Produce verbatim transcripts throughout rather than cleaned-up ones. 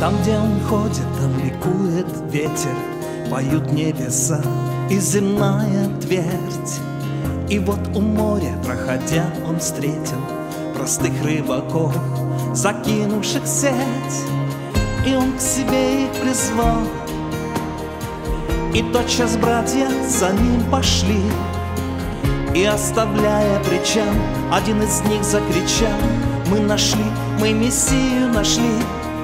Там, где он ходит, там ликует ветер, поют небеса и земная твердь. И вот у моря, проходя, он встретил простых рыбаков, закинувших сеть. И он к себе их призвал, и тотчас братья за ним пошли. И оставляя причал, один из них закричал: мы нашли, мы Мессию нашли.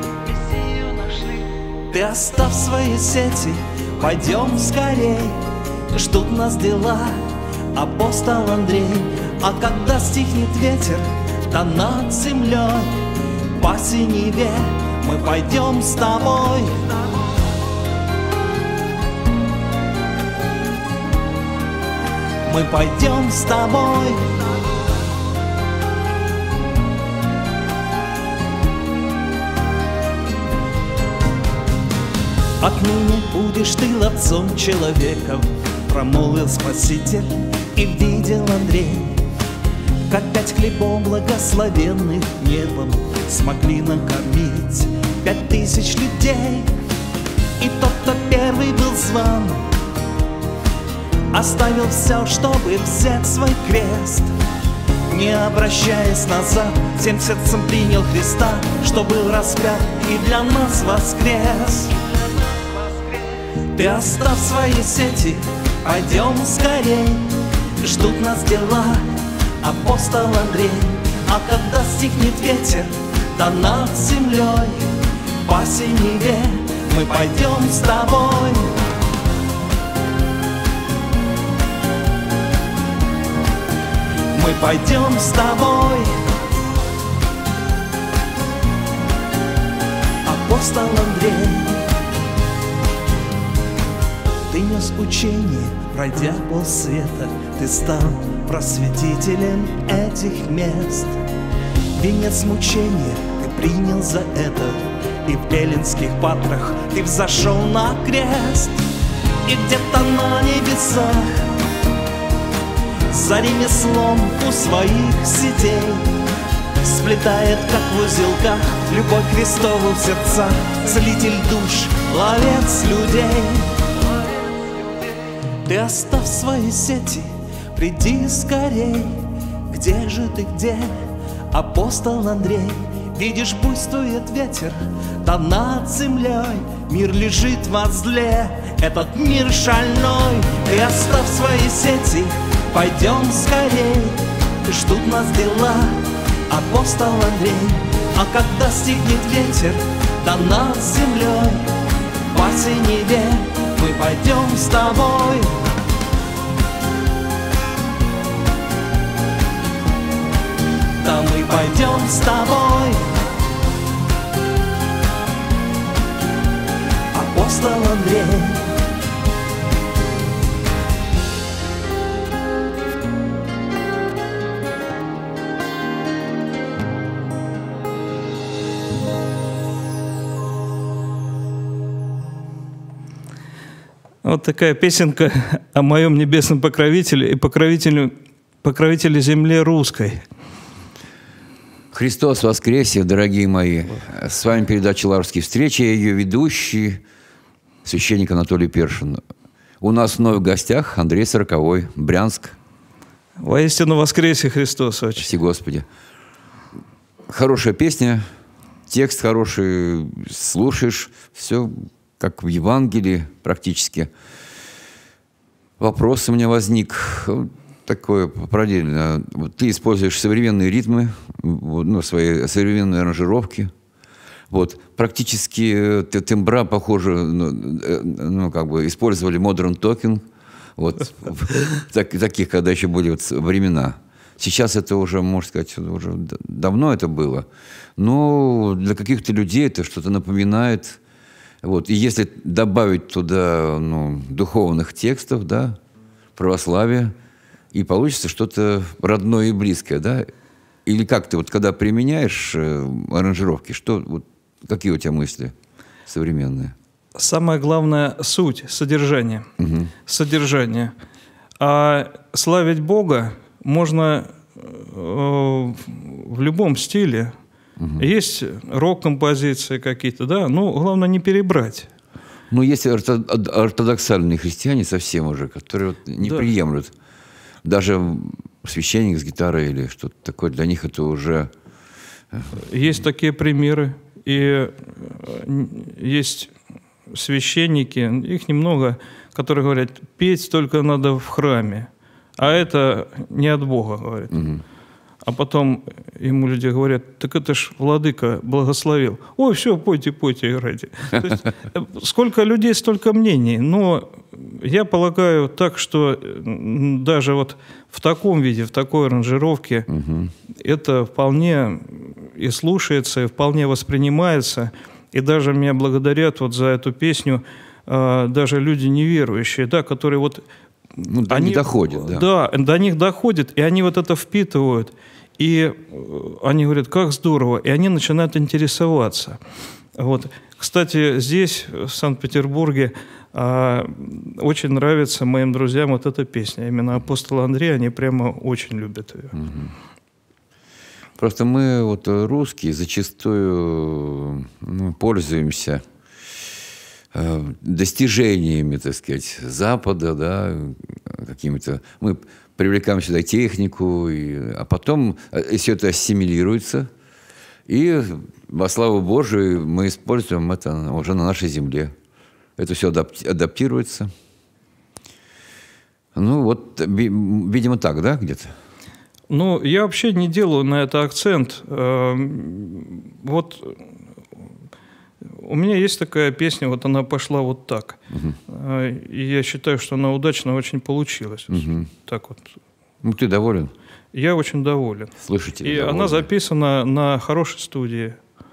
Ты оставь свои сети, пойдем скорей, ждут нас дела, апостол Андрей. А когда стихнет ветер, то над землей по синеве мы пойдем с тобой. Мы пойдем с тобой. Отныне будешь ты ловцом человеков, промолвил Спаситель, и видел Андрей, как пять хлебов благословенных небом смогли накормить пять тысяч людей. И тот, кто первый был зван, оставил все, чтобы взять свой крест. Не обращаясь назад, всем сердцем принял Христа, что был распят и для нас воскрес. Ты оставь свои сети, пойдем скорей, ждут нас дела, апостол Андрей. А когда стихнет ветер, то над землей по синеве мы пойдем с тобой. Мы пойдем с тобой, апостол Андрей. Ты нес учение, пройдя полсвета, ты стал просветителем этих мест. Венец мучения ты принял за это, и в эллинских патрах ты взошел на крест. И где-то на небесах за ремеслом у своих сетей сплетает, как в узелках, любовь Христову в сердцах, целитель душ, ловец людей. Ты оставь свои сети, приди скорей. Где же ты, где, апостол Андрей? Видишь, буйствует ветер, да над землей мир лежит во зле, этот мир шальной. Ты оставь свои сети, пойдем скорей, ждут нас дела, апостол Андрей. А когда стихнет ветер, да над землей по синеве мы пойдем с тобой. Да мы пойдем с тобой, апостол Андрей. Вот такая песенка о моем небесном покровителе и покровителе, покровителе земли русской. Христос воскресе, дорогие мои! С вами передача «Лаврские встречи», я ее ведущий, священник Анатолий Першин. У нас вновь в гостях Андрей Сороковой, Брянск. Воистину воскресе Христос! Очень. Спаси Господи! Хорошая песня, текст хороший, слушаешь, все как в Евангелии практически. Вопрос у меня возник такой параллельно. Вот ты используешь современные ритмы, ну, свои современные аранжировки. Вот. Практически тембра, похоже, ну, ну, как бы использовали modern talking. Вот. Так, таких, когда еще были вот времена. Сейчас это уже, можно сказать, уже давно это было. Но для каких-то людей это что-то напоминает. Вот. И если добавить туда, ну, духовных текстов, да, православия, и получится что-то родное и близкое, да? Или как ты, вот когда применяешь э, аранжировки, что, вот, какие у тебя мысли современные? Самое главное — суть, содержание. Угу. Содержание. А славить Бога можно э, в любом стиле. Угу. Есть рок-композиции какие-то, да, но главное не перебрать. Ну, есть ортодоксальные христиане совсем уже, которые вот не да. приемлют. Даже священник с гитарой или что-то такое, для них это уже... Есть такие примеры. И есть священники, их немного, которые говорят, петь только надо в храме. А это не от Бога, говорят. Угу. А потом ему люди говорят, так это ж владыка благословил. Ой, все, пойте, пойте, играйте. То есть, сколько людей, столько мнений. Но я полагаю так, что даже вот в таком виде, в такой аранжировке, угу. это вполне и слушается, и вполне воспринимается. И даже меня благодарят вот за эту песню даже люди неверующие, да, которые вот... Ну, до они, них доходит, да. Да, до них доходит, и они вот это впитывают. И они говорят, как здорово, и они начинают интересоваться. Вот. Кстати, здесь, в Санкт-Петербурге, очень нравится моим друзьям вот эта песня. Именно апостол Андрей, они прямо очень любят ее. Угу. Просто мы, вот русские, зачастую ну, пользуемся достижениями, так сказать, Запада, да, какими-то... Мы привлекаем сюда технику, и, а потом все это ассимилируется, и во славу Божию мы используем это уже на нашей земле. Это все адаптируется. Ну, вот, видимо, так, да, где-то? Ну, я вообще не делаю на это акцент. Вот... У меня есть такая песня, вот она пошла вот так. Угу. И я считаю, что она удачно очень получилась. Угу. Так вот. Ну, ты доволен? Я очень доволен. Слышите? И довольны. Она записана на хорошей студии.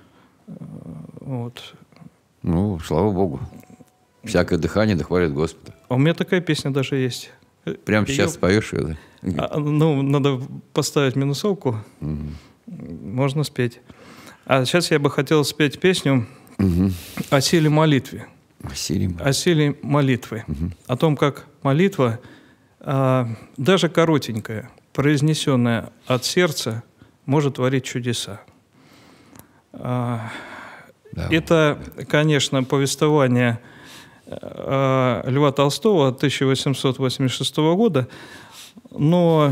Вот. Ну, слава Богу. Всякое дыхание да хвалит Господа. А у меня такая песня даже есть. Прямо сейчас споешь ее, да? А, ну, надо поставить минусовку. Угу. Можно спеть. А сейчас я бы хотел спеть песню угу. о силе молитвы. О силе, о силе молитвы. Угу. О том, как молитва, а, даже коротенькая, произнесенная от сердца, может творить чудеса. А, да. Это, конечно, повествование а, Льва Толстого тысяча восемьсот восемьдесят шестого года, но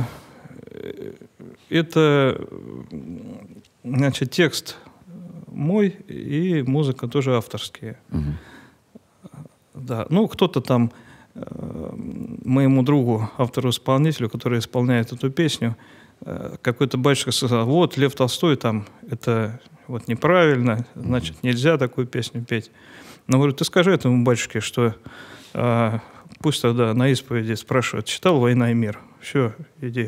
это, значит, текст мой, и музыка тоже авторские. Угу. Да. Ну, кто-то там э, моему другу, автору-исполнителю, который исполняет эту песню, э, какой-то батюшка сказал, вот, Лев Толстой там, это вот неправильно, значит, нельзя такую песню петь. Но, говорю, ты скажи этому батюшке, что э, пусть тогда на исповеди спрашивают, читал «Война и мир»? Все, иди.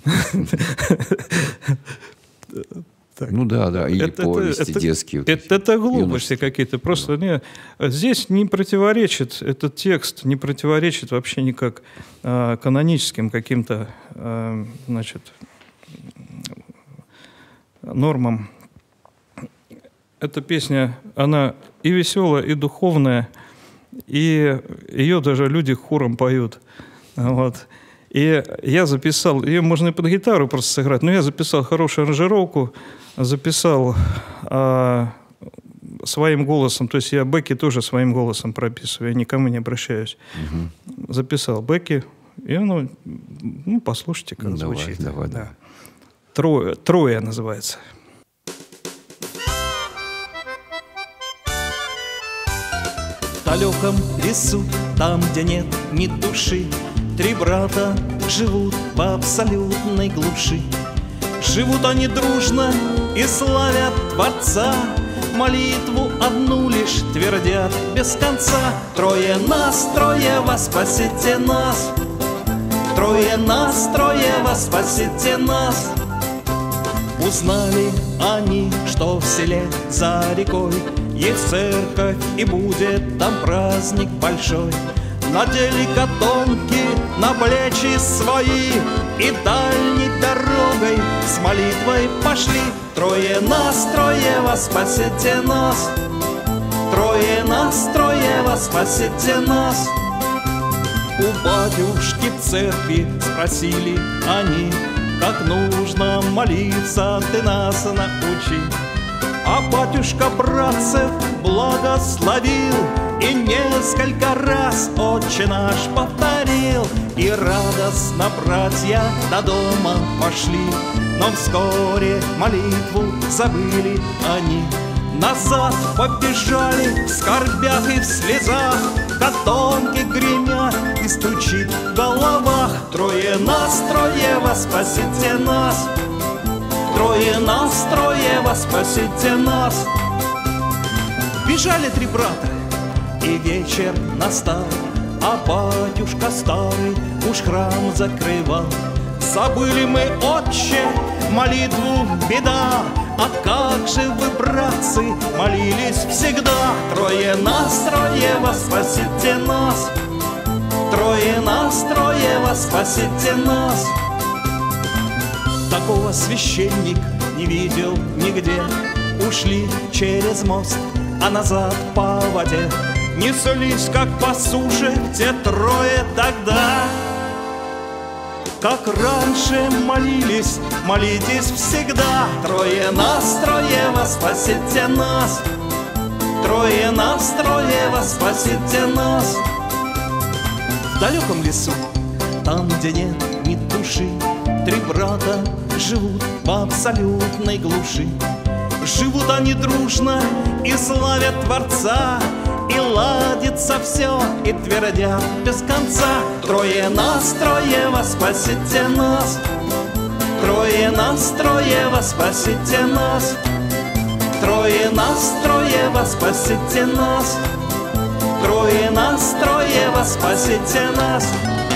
Так. Ну да, да, и это, повести это, детские. Это, это, это глупости какие-то. Просто не, здесь не противоречит, этот текст не противоречит вообще никак э, каноническим каким-то э, значит, нормам. Эта песня, она и веселая, и духовная, и ее даже люди хором поют. Вот. И я записал, ее можно и под гитару просто сыграть, но я записал хорошую аранжировку, записал а, своим голосом, то есть я бэки тоже своим голосом прописываю, я никому не обращаюсь. Угу. Записал бэки, и оно, ну, послушайте, как ну, звучит. Давай, давай, да. Трое, Трое называется. В далеком лесу, там, где нет ни души, три брата живут в абсолютной глуши. Живут они дружно и славят Творца, молитву одну лишь твердят без конца. Трое нас, трое вас, спасите нас. Трое нас, трое вас, спасите нас. Узнали они, что в селе за рекой есть церковь, и будет там праздник большой. Надели котомки на плечи свои и дальней дорогой с молитвой пошли. Трое нас, трое вас, спасите нас. Трое нас, трое вас, спасите нас. У батюшки в церкви спросили они, как нужно молиться, ты нас научи. А батюшка братцев благословил и несколько раз «Отче наш» повторил. И радостно братья до дома пошли, но вскоре молитву забыли они. Назад побежали в скорбях и в слезах, котомки гремят и стучит в головах. Трое нас, трое вас, спасите нас, трое нас, трое вас, спасите нас. Бежали три брата, и вечер настал, а батюшка старый уж храм закрывал. Забыли мы, отче, молитву, беда, а как же вы, братцы, молились всегда. Трое нас, трое вас, спасите нас, трое нас, трое вас, спасите нас. Такого священник не видел нигде. Ушли через мост, а назад по воде неслись, как по суше, те трое тогда. Как раньше молились, молитесь всегда. Трое нас, трое вас, спасите нас, трое нас, трое вас, спасите нас. В далеком лесу, там, где нет ни души, три брата живут в абсолютной глуши. Живут они дружно и славят Творца, и ладится все, и твердят без конца. Трое нас, трое вас, спасите нас, трое нас, трое вас, спасите нас, трое нас, трое вас, спасите нас, трое нас, трое вас, спасите нас.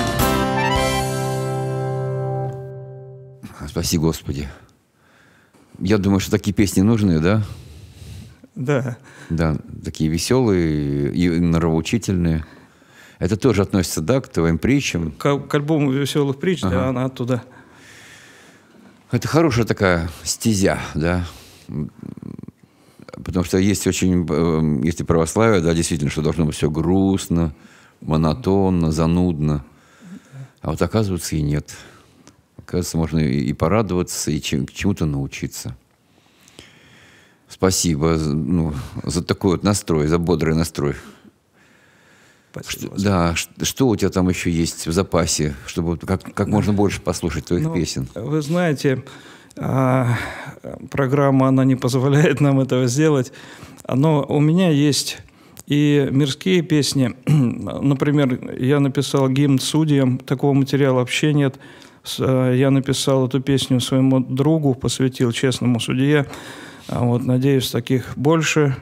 Спаси Господи. Я думаю, что такие песни нужны, да? Да. Да, такие веселые и нравоучительные. Это тоже относится, да, к твоим притчам? К, к альбому «Веселых притч», ага. Да, она оттуда. Это хорошая такая стезя, да? Потому что есть очень, если православие, да, действительно, что должно быть все грустно, монотонно, занудно. А вот оказывается и нет. Оказывается, можно и порадоваться, и чем, чему-то научиться. Спасибо, ну, за такой вот настрой, за бодрый настрой. Что, да, что, что у тебя там еще есть в запасе, чтобы как, как можно больше послушать твоих ну, песен? Вы знаете, программа, она не позволяет нам этого сделать. Но у меня есть и мирские песни. Например, я написал гимн судьям, такого материала вообще нет. Я написал эту песню своему другу, посвятил честному судье. Вот, надеюсь, таких больше.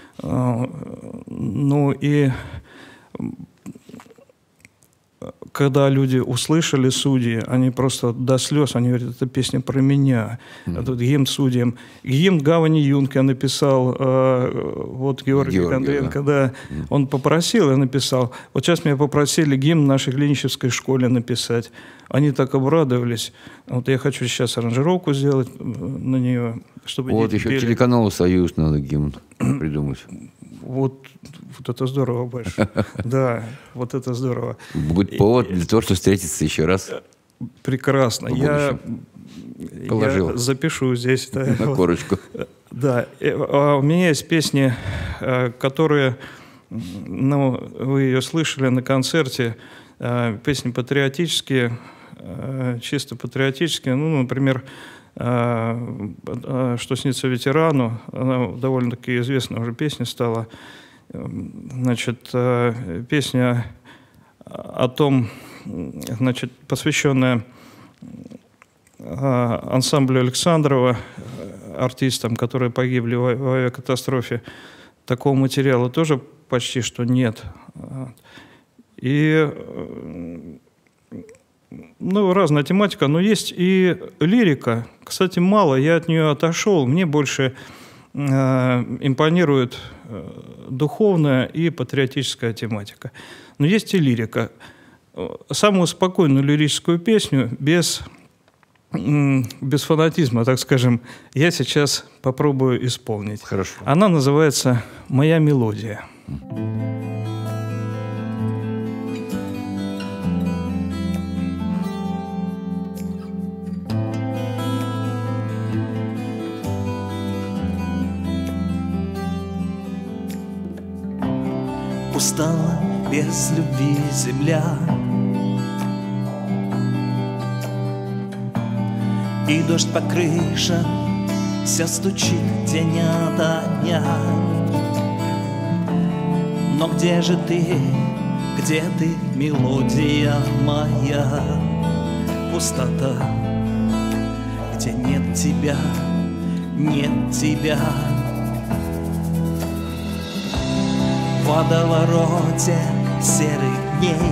Ну и когда люди услышали судьи, они просто до слез, они говорят, это песня про меня, mm-hmm. этот гимн судьям. Гимн Гавани Юнке написал э, вот Георгий, Георгий Кондренко, да. Да, mm-hmm. Он попросил, я написал. Вот сейчас меня попросили гимн нашей Глинищевской школе написать. Они так обрадовались. Вот я хочу сейчас аранжировку сделать на нее, чтобы вот еще пели. Телеканалу «Союз» надо гимн придумать. Вот, вот это здорово, Баш. Да, вот это здорово. Будет повод для того, чтобы встретиться еще раз. Прекрасно. Я, я запишу здесь. Да, на вот. Корочку. Да. А у меня есть песни, которые, ну, вы ее слышали на концерте, песни патриотические, чисто патриотические. Ну, например, «Что снится ветерану», она довольно-таки известная уже песня стала. Значит, песня о том, значит, посвященная ансамблю Александрова, артистам, которые погибли в авиакатастрофе. Такого материала тоже почти что нет. И ну, разная тематика, но есть и лирика. Кстати, мало, я от нее отошел. Мне больше э, импонирует э, духовная и патриотическая тематика. Но есть и лирика. Самую спокойную лирическую песню, без, э, без фанатизма, так скажем, я сейчас попробую исполнить. Хорошо. Она называется «Моя мелодия». стала без любви земля. И дождь по крышам все стучит день ото дня. Но где же ты, где ты, мелодия моя? Пустота, где нет тебя, нет тебя. В водовороте серых дней,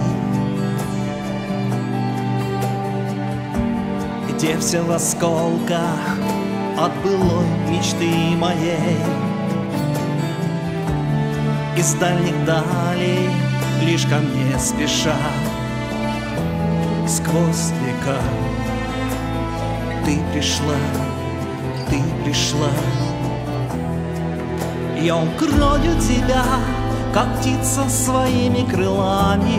где все в осколках от былой мечты моей. Из дальних далей лишь ко мне спеша, сквозь века ты пришла, ты пришла. Я укрою тебя, как птица своими крылами.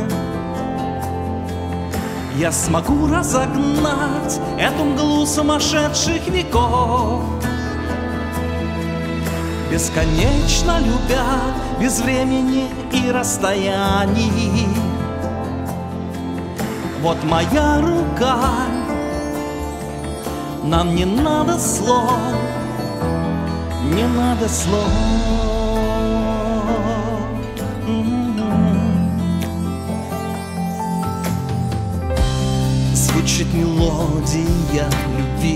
Я смогу разогнать эту мглу сумасшедших веков, бесконечно любя, без времени и расстояний. Вот моя рука, нам не надо слов, не надо слов. Звучит мелодия любви,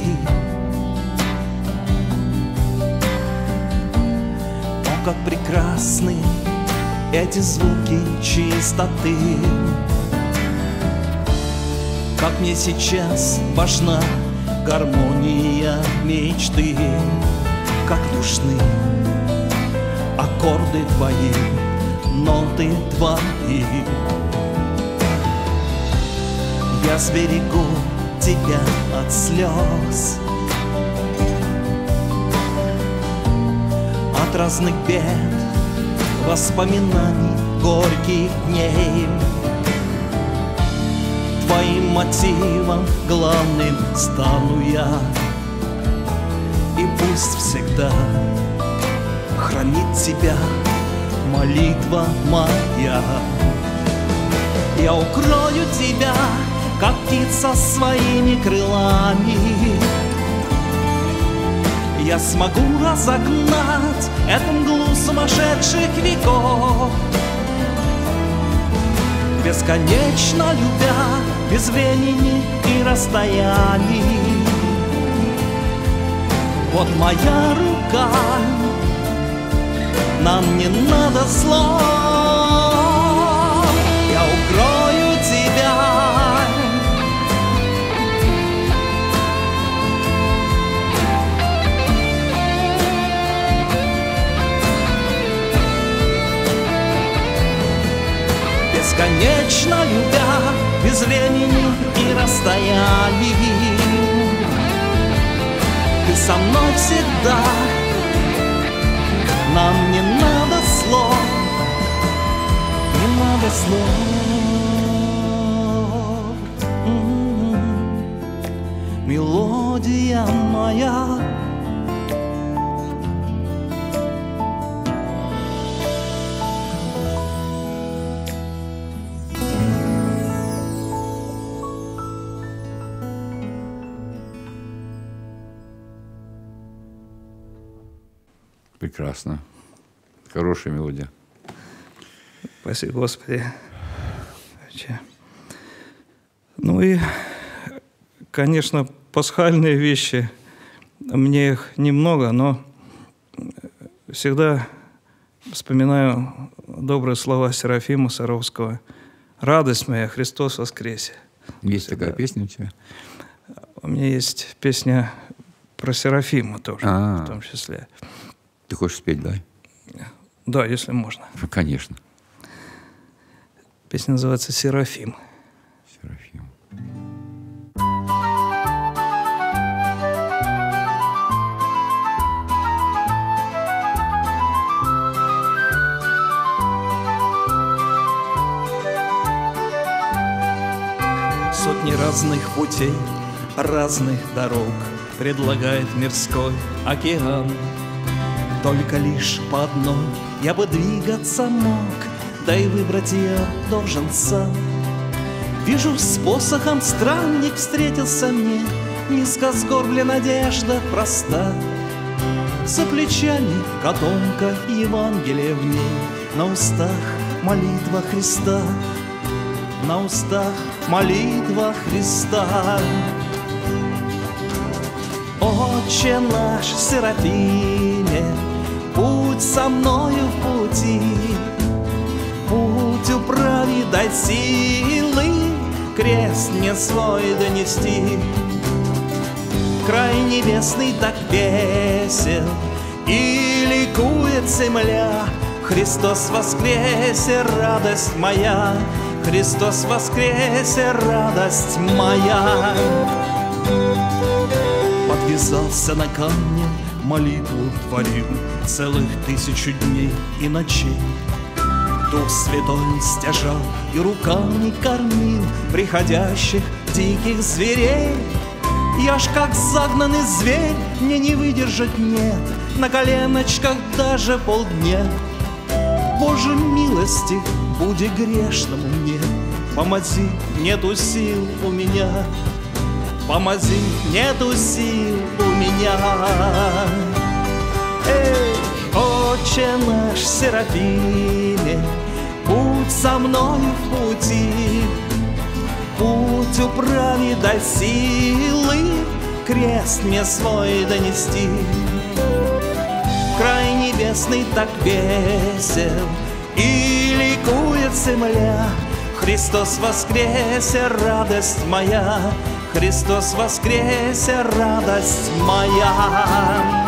о, как прекрасны эти звуки чистоты. Как мне сейчас важна гармония мечты, как душны аккорды твои, ноты твои. Я сберегу тебя от слез, от разных бед, воспоминаний горьких дней. Твоим мотивом главным стану я, и пусть всегда хранит тебя молитва моя. Я укрою тебя, как птица своими крылами. Я смогу разогнать эту мглу сумасшедших веков, бесконечно любя, без времени и расстояний. Вот моя рука, нам не надо слов. Я укрою тебя, бесконечно любя, без времени и расстояний. Ты со мной всегда, нам не надо слов, не надо слов. М-м-м. Мелодия моя, прекрасно. Хорошая мелодия. Спасибо, Господи. Ну и, конечно, пасхальные вещи, мне их немного, но всегда вспоминаю добрые слова Серафима Саровского. «Радость моя, Христос воскресе». Есть всегда. такая песня у тебя? У меня есть песня про Серафима тоже, А-а-а. в том числе. Ты хочешь спеть, да? Да, если можно. Конечно. Песня называется «Серафим». Серафим. Сотни разных путей, разных дорог предлагает мирской океан. Только лишь по одной я бы двигаться мог, да и выбрать я должен сам. Вижу, с посохом странник встретился мне, низко сгорбля надежда проста. За плечами котомка, Евангелие в ней, на устах молитва Христа, на устах молитва Христа. Отче наш в Серафиме, будь со мною в пути, путь управи, дай силы, крест мне свой донести. Край небесный так весел, и ликует земля. Христос воскресе, радость моя, Христос воскресе, радость моя. Подвязался на камне, молитву творил целых тысячу дней и ночей. Дух Святой стяжал и руками кормил приходящих диких зверей. Я ж как загнанный зверь, мне не выдержать нет, на коленочках даже полдня. Боже милости, буди грешному мне, помози, нету сил у меня, помози, нету сил у меня. Эй, Отче наш в Серафиме, будь со мною в пути, путь управи, дай силы, крест мне свой донести. Край небесный так весел, и ликует земля. Христос воскресе, радость моя, Христос воскресе, радость моя.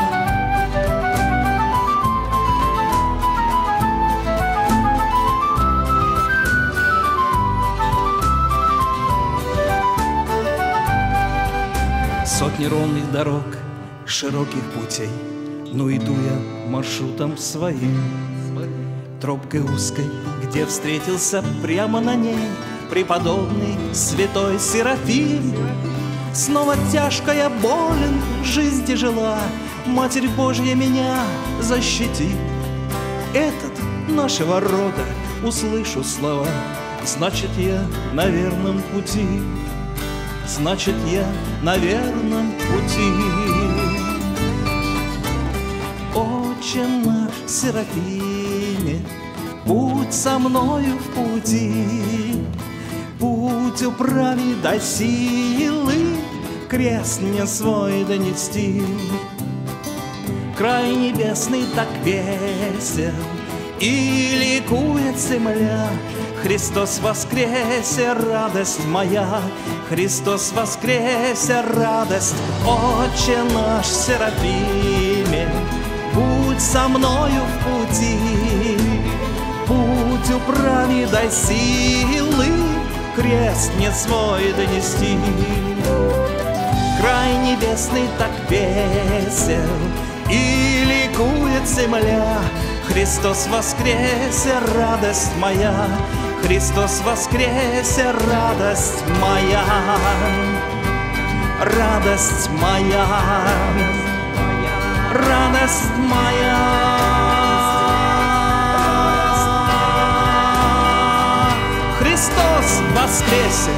Сотни ровных дорог, широких путей, но иду я маршрутом своим. Тропкой узкой, где встретился прямо на ней преподобный святой Серафим. Снова тяжко я болен, жизнь тяжела, Матерь Божья меня защити. Этот нашего рода услышу слова, значит я на верном пути. Значит, я на верном пути. Отче наш в Серафиме, будь со мною в пути, путь управи, дай силы, крест мне свой донести. Край небесный так весел, и ликует земля. Христос воскресе, радость моя, Христос воскресе, радость. Отче наш в Серафиме, будь со мною в пути, путь управи, дай силы, крест мне свой донести. Край небесный так весел, и ликует земля. Христос воскресе, радость моя, Христос воскресе, радость моя, радость моя, радость моя. Христос воскресе.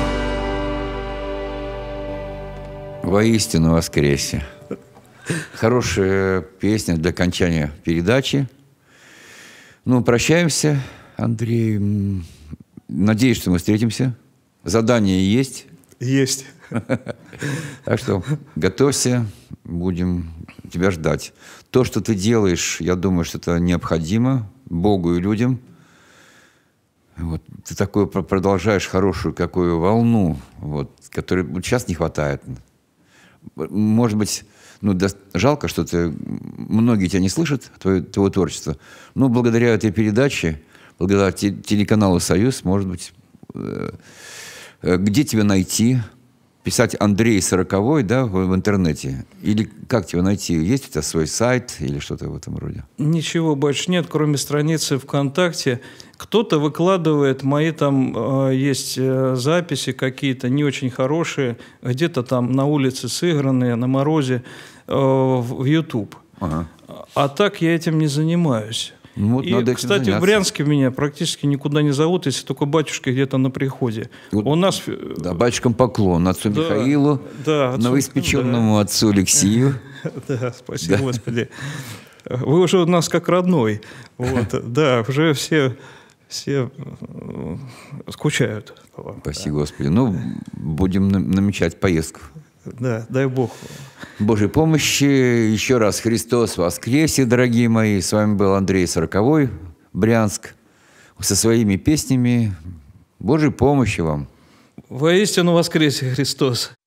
Воистину воскресе. Хорошая песня для окончания передачи. Ну, прощаемся, Андрей. Надеюсь, что мы встретимся. Задание есть. Есть. Так что готовься, будем тебя ждать. То, что ты делаешь, я думаю, что это необходимо Богу и людям. Вот. Ты такое продолжаешь хорошую какую волну, вот, которой сейчас не хватает. Может быть, ну, да, жалко, что ты, многие тебя не слышат, твое, твое творчество. Но благодаря этой передаче, благодаря телеканалу «Союз», может быть, э, где тебя найти? Писать Андрей Сороковой, да, в, в интернете? Или как тебя найти? Есть у тебя свой сайт или что-то в этом роде? Ничего больше нет, кроме страницы ВКонтакте. Кто-то выкладывает, мои там э, есть э, записи какие-то не очень хорошие, где-то там на улице сыгранные, на морозе, э, в YouTube. Ага. А так я этим не занимаюсь. Ну, вот И, надо этим кстати, заняться. в Брянске меня практически никуда не зовут, если только батюшки где-то на приходе. Вот, У нас... да, батюшкам поклон отцу Да, Михаилу, да, отцу, новоиспеченному отцу Алексею. Да, спасибо, Господи. Вы уже у нас как родной. Вот, да, уже все, все э, скучают по вам. Спасибо, Господи. Ну, будем нам- намечать поездку. Да, дай Бог. Божьей помощи. Еще раз Христос воскресе, дорогие мои. С вами был Андрей Сороковой, Брянск. Со своими песнями. Божьей помощи вам. Воистину воскресе Христос.